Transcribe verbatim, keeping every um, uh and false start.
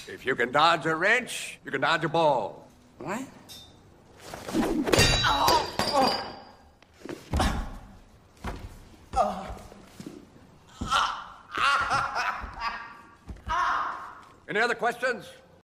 If you can dodge a wrench, you can dodge a ball. What? Any other questions?